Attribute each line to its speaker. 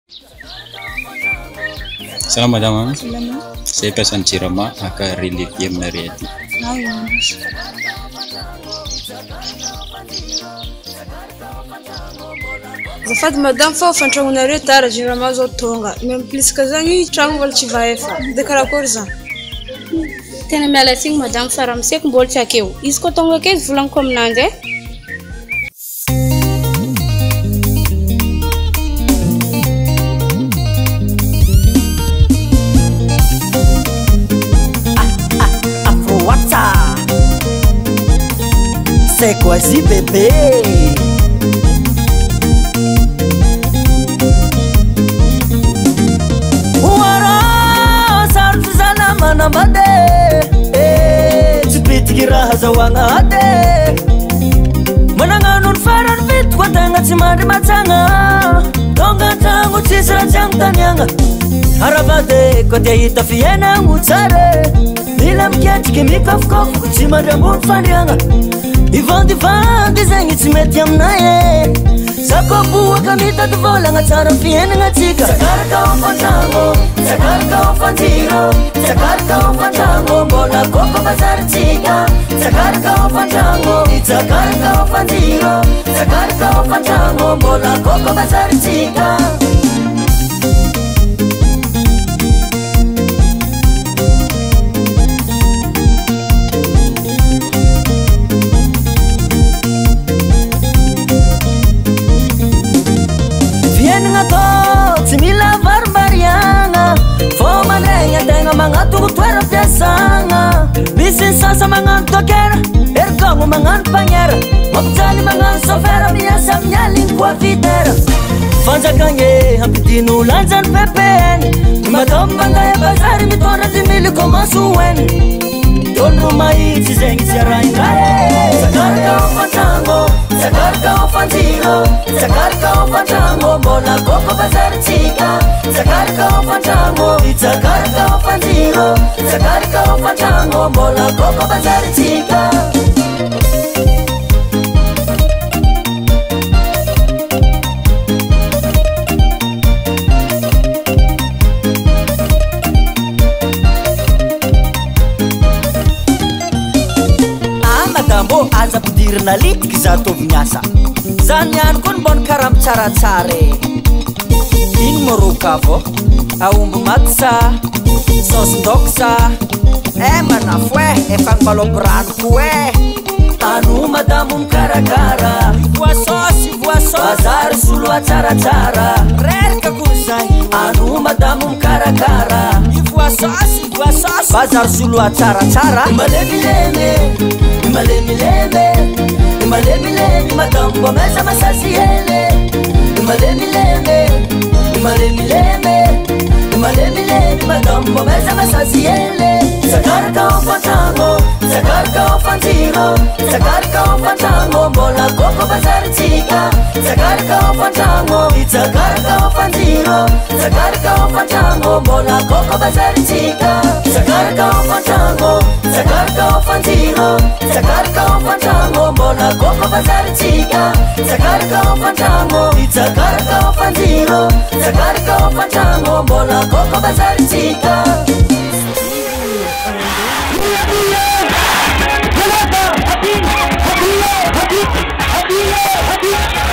Speaker 1: Selamat madam.
Speaker 2: Selamat.
Speaker 1: Saya pesan cirama aka relief yang menariati.
Speaker 2: Ayo. Zafady madame fa fantragnonareo tara généralement zao tonga mempliska zany tragno mbola tsy vaefa de karakory zany
Speaker 3: tena miala tsiny madame fa raha miseko mbola tsy akeo izy koa tonga ake izy volaniko aminanjy e
Speaker 4: C'est quoi si bébé? Wara sartu sana mana made Cipiti kira hazawana ade Menanganun faran fit kwa tanga cimari macanga Tonga tangu cisra jang tanyanga Harabade kwa dia hita fiena ngutsare Nilam kiachi kimikof kof kucimari ambun fanyanga Ivandi zengi tsy mety aminaye Sakoboa kamita tuvolagna tsara fiainagna tsika Sakaraka ao fantragno, sakaraka ao fanjiro Sakaraka ao fantragno, mbola koko bazaritsika Sakaraka ao fantragno, sakaraka ao fanjiro Sakaraka ao fantragno, mbola koko bazaritsika Mangatungu tuera piasanga Bisin sasa mangantokera Ergongo mangantpanyera Mapitali mangansofera Biasa mnyaling kwa videra Fanza kanye Hampidinu lanzan pepeni Matombanga ya bazari Mitona dimili komasuweni Tonu maiti zengi tiara ingaye Sakarka ofantango Sakarka ofantiro Sakarka ofantango Mbola koko bazari tika Sakarka ofantango Sakarka ofantiro Sakarka ofantango Mbola koko bazari tika Aza pidirina litiky za tovy miasa Zany ihany koa mbona karaha mitsaratsara Ino moroka vo Aomby maty sa Saosin-daoko sa manafo efa agnibalombo rano ko Ano madamo mikarakara Voasosy Bazary solo tsaratsara Reraka ko zay Ano madamo mikarakara Voasosy Bazary solo tsaratsara Malemileme madambo mesa masasiele Malemileme madambo mesa masasiele Sakarka ofantango Sakarka ofantiro Sakarka ofantango Mbola koko bazaritsika Sakarka ofantango Sakarka ofantiro Sakarka ofantango Mbola koko bazaritsika Sakarka ofantango Sakarka ofantiro Sakarka ofantango Mbola koko bazaritsika Sakarka ofantango Sakarka ofantiro Sakarka ofantango Mbola koko bazaritsika Happy